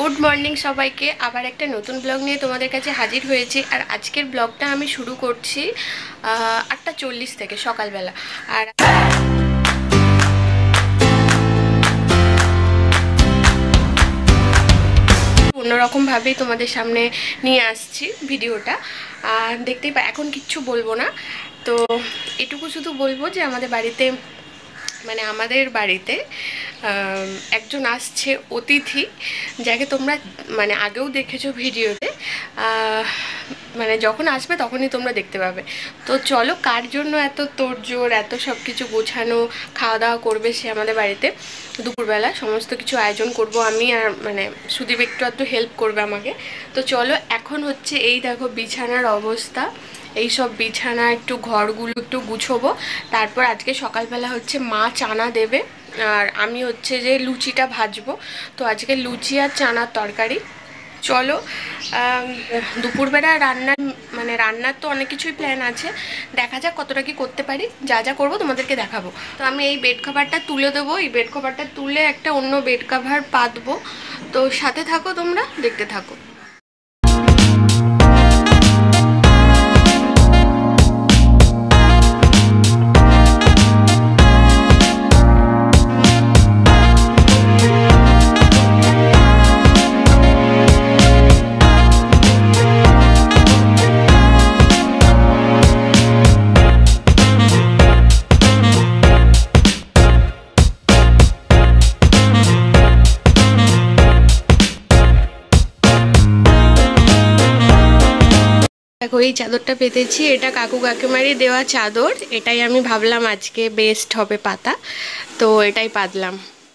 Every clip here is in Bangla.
গুড মর্নিং সবাইকে। আবার একটা নতুন ব্লগ নিয়ে তোমাদের কাছে হাজির হয়েছি। আর আজকের ব্লগটা আমি শুরু করছি 8:40 থেকে সকালবেলা। আর অন্যরকমভাবেই তোমাদের সামনে নিয়ে আসছি ভিডিওটা। দেখতেই পাই, এখন কিচ্ছু বলবো না, তো এটুকু শুধু বলবো যে আমাদের বাড়িতে একজন আসছে অতিথি, যাকে তোমরা আগেও দেখেছো ভিডিওতে। যখন আসবে তখনই তোমরা দেখতে পাবে। তো চলো, কার জন্য এত তোড়জোড়, এত সব কিছু গোছানো, খাওয়া দাওয়া করবে সে আমাদের বাড়িতে। দুপুরবেলা সমস্ত কিছু আয়োজন করব আমি, আর সুদীপ একটু হেল্প করবে আমাকে। তো চলো, এখন হচ্ছে এই দেখো বিছানার অবস্থা। এই সব বিছানা, একটু ঘরগুলো একটু গুছোবো। তারপর আজকে সকালবেলা হচ্ছে মা চানা দেবে, আর আমি হচ্ছে যে লুচিটা ভাজবো। তো আজকে লুচি আর চানার তরকারি। চলো, দুপুরবেলা রান্নার তো অনেক কিছুই প্ল্যান আছে, দেখা যাক কতটা কি করতে পারি। যা যা করবো তোমাদেরকে দেখাবো। তো আমি এই বেড কভারটা তুলে দেবো, এই বেড কভারটা তুলে একটা অন্য বেড কভার পাতবো। তো সাথে থাকো, তোমরা দেখতে থাকো। দেখো, এই চাদরটা পেতেছি, এটা কাকু কাকিমারি দেওয়া চাদর। এটাই আমি ভাবলাম আজকে বেস্ট হবে পাতা, তো এটাই পাতলাম।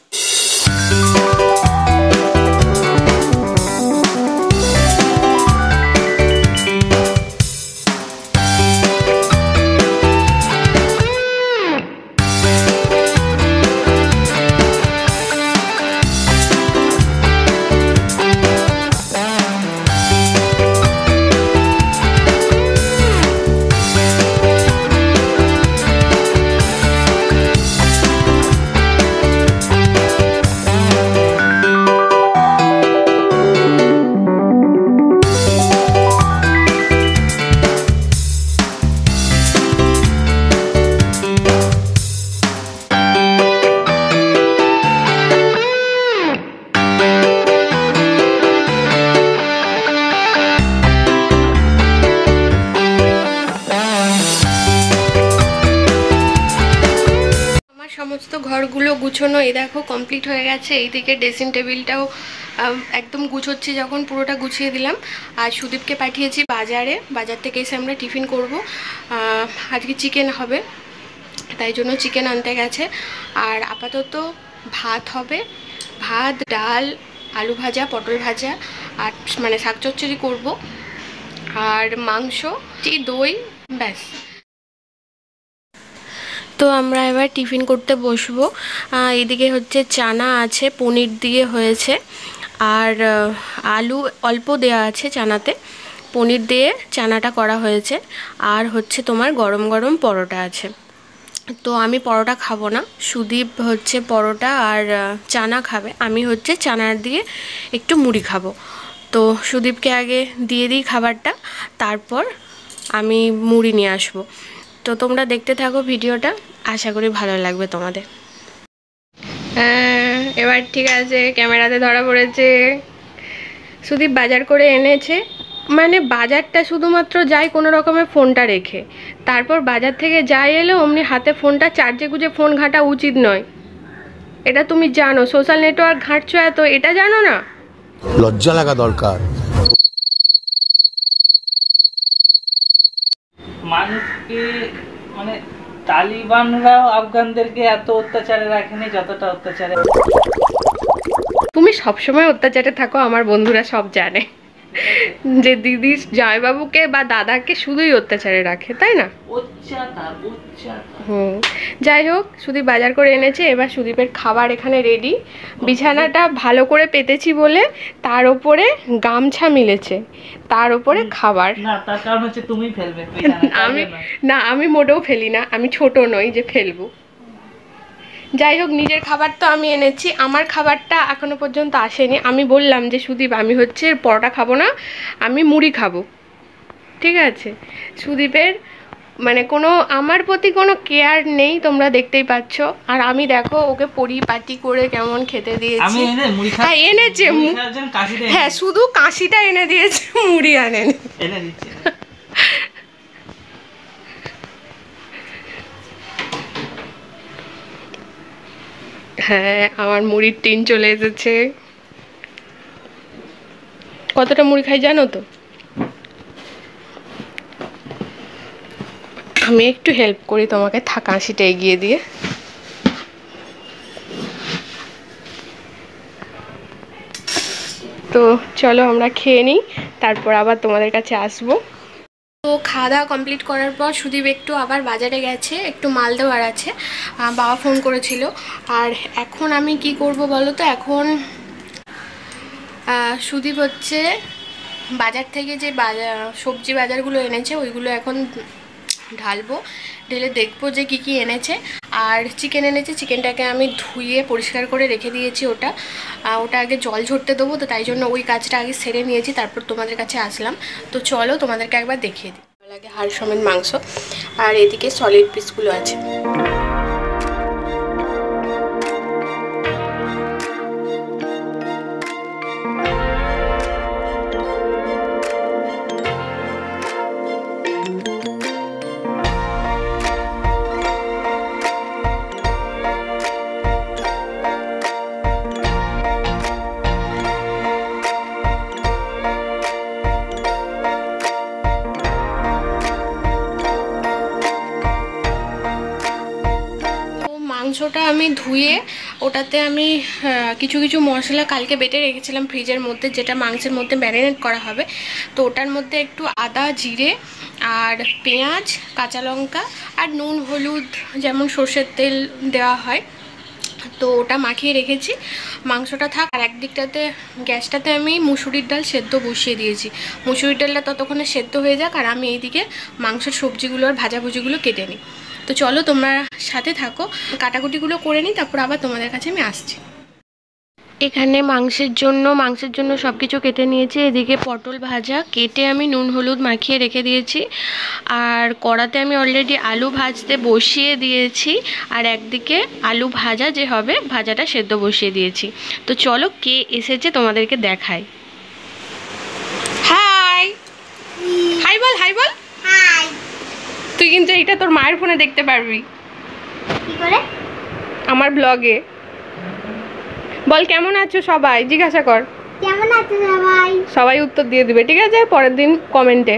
সমস্ত ঘরগুলো গুছোনো এই দেখো কমপ্লিট হয়ে গেছে। এইদিকে ড্রেসিং টেবিলটাও একদম গুছোচ্ছি, যখন পুরোটা গুছিয়ে দিলাম। আর সুদীপকে পাঠিয়েছি বাজার থেকে এসে আমরা টিফিন করব। আজকে চিকেন হবে, তাই জন্য চিকেন আনতে গেছে। আর আপাতত ভাত হবে, ভাত, ডাল, আলু ভাজা, পটল ভাজা, আর শাক চচ্চড়ি করবো, আর মাংস, দই, ব্যাস। তো আমরা এবার টিফিন করতে বসবো। এদিকে হচ্ছে চানা আছে, পনির দিয়ে হয়েছে, আর আলু অল্প দেয়া আছে চানাতে, পনির দিয়ে চানাটা করা হয়েছে। আর হচ্ছে তোমার গরম গরম পরোটা আছে। তো আমি পরোটা খাবো না, সুদীপ হচ্ছে পরোটা আর চানা খাবে। আমি হচ্ছে চানার দিয়ে একটু মুড়ি খাবো। তো সুদীপকে আগে দিয়ে দিই খাবারটা, তারপর আমি মুড়ি নিয়ে আসবো। তো তোমরা দেখতে থাকো ভিডিওটা, আশা করি ভালো লাগবে তোমাদের। হ্যাঁ, এবার ঠিক আছে, ক্যামেরাতে ধরা পড়েছে। সুদীপ বাজার করে এনেছে, বাজারটা শুধুমাত্র যাই কোনো রকমের ফোনটা রেখে, তারপর বাজার থেকে যাই এলো অমনি হাতে ফোনটা, চার্জে গুজে ফোন ঘাঁটা উচিত নয়। এটা তুমি জানো, সোশ্যাল নেটওয়ার্ক ঘাঁটছো এত, এটা জানো না? লজ্জা লাগা দরকার। মানুষকে তালিবানরাও আফগানদেরকে এত অত্যাচারে রাখেনি যতটা অত্যাচারে। তুমি সবসময় অত্যাচারে থাকো, আমার বন্ধুরা সব জানে যে দিদি জয়বাবুকে বা দাদাকে শুধুই অত্যাচারে রাখে, তাই না? যাই হোক, সুদীপ বাজার করে এনেছে। এবার সুদীপের খাবার এখানে রেডি। বিছানাটা ভালো করে পেতেছি বলে তার উপরে গামছা মিলেছে, তার উপরে খাবার। না, তার কারণ হচ্ছে তুমি ফেলবে। আমি মোটেও ফেলি না, আমি ছোট নই যে ফেলবো। যাই হোক, নিজের খাবার তো আমি এনেছি, আমার খাবারটা এখনো পর্যন্ত আসেনি। আমি বললাম যে সুদীপ আমি হচ্ছে পরোটা খাবো না, আমি মুড়ি খাবো, ঠিক আছে। সুদীপের মানে কোনো আমার প্রতি কোনো কেয়ার নেই, তোমরা দেখতেই পাচ্ছ। আর আমি দেখো ওকে পরিপাটি করে কেমন খেতে দিয়েছি। হ্যাঁ এনেছে, হ্যাঁ শুধু কাশিটা এনে দিয়েছে, মুড়ি আনেনি। হ্যাঁ আমার মুড়ির টিন চলে এসেছে। কতটা মুড়ি খাই জানো তো? আমি একটু হেল্প করি তোমাকে, কাশিটা এগিয়ে দিয়ে। তো চলো আমরা খেয়ে নিই, তারপর আবার তোমাদের কাছে আসবো। তো খাওয়া দাওয়া কমপ্লিট করার পর সুদীপ একটু আবার বাজারে গেছে, একটু মাল দেওয়ার আছে, বাবা ফোন করেছিল। আর এখন আমি কি করব বলো তো, এখন সুদীপ হচ্ছে বাজার থেকে যে সবজি বাজারগুলো এনেছে ওইগুলো এখন ঢালবো, ঢেলে দেখবো যে কি কি এনেছে। আর চিকেন এনেছে, চিকেনটাকে আমি ধুয়ে পরিষ্কার করে রেখে দিয়েছি। ওটা আগে জল ঝরতে দেবো, তো তাই জন্য ওই কাজটা আগে সেরে নিয়েছি, তারপর তোমাদের কাছে আসলাম। তো চলো তোমাদেরকে একবার দেখিয়ে দিই। লাগে হাড় সমেত মাংস, আর এদিকে সলিড পিসগুলো আছে। মাংসটা আমি ধুয়ে ওটাতে আমি কিছু কিছু মশলা কালকে বেটে রেখেছিলাম ফ্রিজের মধ্যে, যেটা মাংসের মধ্যে ম্যারিনেট করা হবে। তো ওটার মধ্যে একটু আদা, জিরে আর পেঁয়াজ, কাঁচা লঙ্কা আর নুন, হলুদ, যেমন সর্ষের তেল দেওয়া হয়, তো ওটা মাখিয়ে রেখেছি। মাংসটা থাক, আর একদিকটাতে গ্যাসটাতে আমি মুসুরির ডাল সেদ্ধ বসিয়ে দিয়েছি। মুসুরির ডালটা ততক্ষণে সেদ্ধ হয়ে যাক, আর আমি এইদিকে মাংসের সবজিগুলো আর ভাজাভুজিগুলো কেটে নিই। তো চলো তোমরা সাথে থাকো, কাটাকুটিগুলো করে নিই, তারপর আবার তোমাদের কাছে আমি আসছি। এখানে মাংসের জন্য সব কিছু কেটে নিয়েছি। এদিকে পটল ভাজা কেটে আমি নুন হলুদ মাখিয়ে রেখে দিয়েছি, আর কড়াতে আমি অলরেডি আলু ভাজতে বসিয়ে দিয়েছি, আর একদিকে আলু ভাজা যে হবে ভাজাটা সেদ্ধ বসিয়ে দিয়েছি। তো চলো কে এসেছে তোমাদেরকে দেখাই। হাই হাই বল, হাই বল। হাই। তুই কিন্তু এটা তোর মায়ের ফোনে দেখতে পারবি। কি করে? আমার ব্লগে। বল কেমন আছো সবাই, জিজ্ঞাসা কর কেমন আছো সবাই। সবাই উত্তর দিয়ে দিবে, ঠিক আছে, পরের দিন কমেন্টে।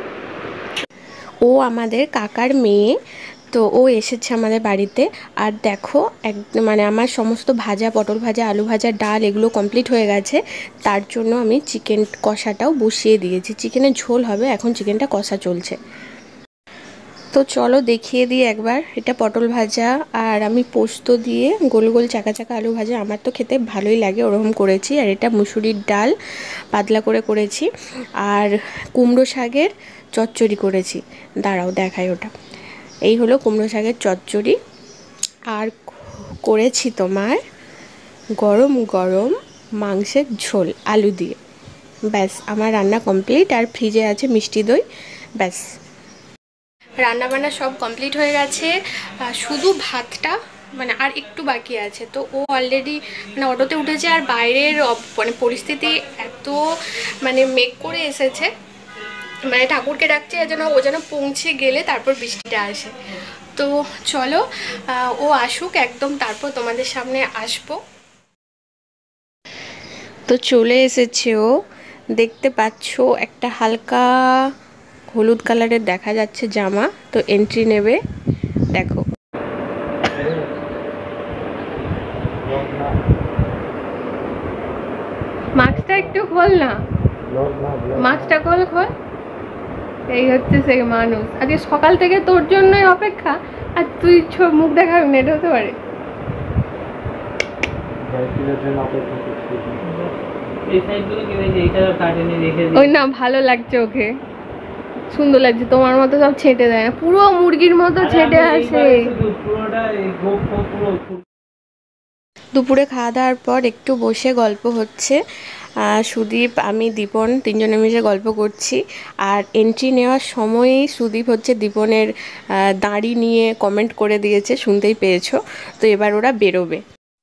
ও আমাদের কাকার মেয়ে, তো ও এসেছে আমাদের বাড়িতে। আর দেখো মানে আমার সমস্ত ভাজা, পটল ভাজা, আলু ভাজা, ডাল এগুলো কমপ্লিট হয়ে গেছে। তার জন্য আমি চিকেন কষাটাও বসিয়ে দিয়েছি। চিকেনের ঝোল হবে, এখন চিকেনটা কষা চলছে। তো চলো দেখিয়ে দিই একবার। এটা পটল ভাজা, আর আমি পোস্ত দিয়ে গোল গোল চাকা চাকা আলু ভাজা, আমার তো খেতে ভালোই লাগে, ওরকম করেছি। আর এটা মুসুরির ডাল পাতলা করে করেছি, আর কুমড়ো শাকের চচ্চড়ি করেছি। দাঁড়াও দেখাই ওটা। এই হলো কুমড়ো শাকের চচ্চড়ি, আর করেছি তোমার গরম গরম মাংসের ঝোল আলু দিয়ে। ব্যাস আমার রান্না কমপ্লিট, আর ফ্রিজে আছে মিষ্টি দই। ব্যাস রান্নাবান্না সব কমপ্লিট হয়ে গেছে, শুধু ভাতটা মানে আর একটু বাকি আছে। তো ও অলরেডি মানে অটোতে উঠেছে, আর বাইরের মানে পরিস্থিতি এত মানে মেঘ করে এসেছে, মানে ঠাকুরকে ডাকছে যেন ও যেন পৌঁছে গেলে তারপর বৃষ্টিটা আসে। তো চলো ও আসুক একদম, তারপর তোমাদের সামনে আসবো। তো চলে এসেছে ও, দেখতে পাচ্ছ একটা হালকা হলুদ কালারের দেখা যাচ্ছে জামা। তো এন্ট্রি নেবে, দেখো। মাস্কটা একটু খোল না, মাস্কটা খোল। এই হচ্ছে সেই মানুষ, আজকে সকাল থেকে তোর জন্যই অপেক্ষা, আর তুই মুখ দেখাবি না, এটা হতে পারে? ওই না ভালো লাগছে ওকে, সুন্দর লাগছে। তোমার মতো সব ছেঁটে দেয় না, পুরো মুরগির মতো ছেঁটে আছে। দুপুরে খাওয়া দাওয়ার পর একটু বসে গল্প হচ্ছে। সুদীপ, আমি, দীপন তিনজনে মিলে গল্প করছি। আর এন্ট্রি নেওয়ার সময়ই সুদীপ হচ্ছে দীপনের দাঁড়ি নিয়ে কমেন্ট করে দিয়েছে, শুনতেই পেয়েছো। তো এবার ওরা বেরোবে।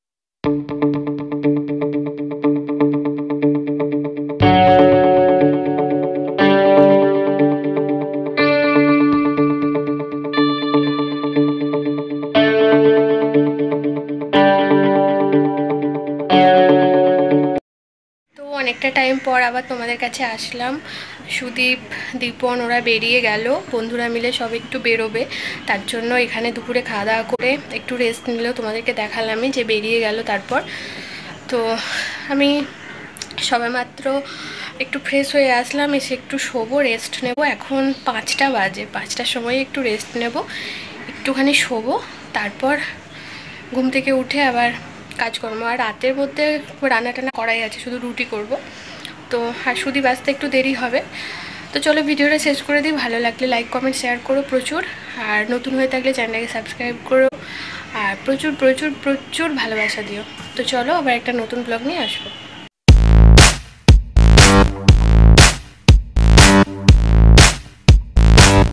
অনেকটা টাইম পর আবার তোমাদের কাছে আসলাম। সুদীপ, দীপন ওরা বেরিয়ে গেল, বন্ধুরা মিলে সব একটু বেরোবে, তার জন্য এখানে দুপুরে খাওয়া দাওয়া করে একটু রেস্ট নিলেও তোমাদেরকে দেখালামই যে বেরিয়ে গেল। তারপর তো আমি সবেমাত্র একটু ফ্রেশ হয়ে আসলাম, এসে একটু শোবো, রেস্ট নেব। এখন 5টা বাজে, 5টার সময় একটু রেস্ট নেব, একটুখানি শোবো, তারপর ঘুম থেকে উঠে আবার কাজকর্ম। আর রাতের মধ্যে রান্না টান্না করাই আছে, শুধু রুটি করব। তো আর সুদীপ আসতে একটু দেরি হবে। তো চলো ভিডিওটা শেষ করে দিই। ভালো লাগলে লাইক কমেন্ট শেয়ার করো প্রচুর, আর নতুন হয়ে থাকলে চ্যানেলটাকে সাবস্ক্রাইব করো, আর প্রচুর প্রচুর প্রচুর ভালোবাসা দিও। তো চলো আবার একটা নতুন ব্লগ নিয়ে আসবো।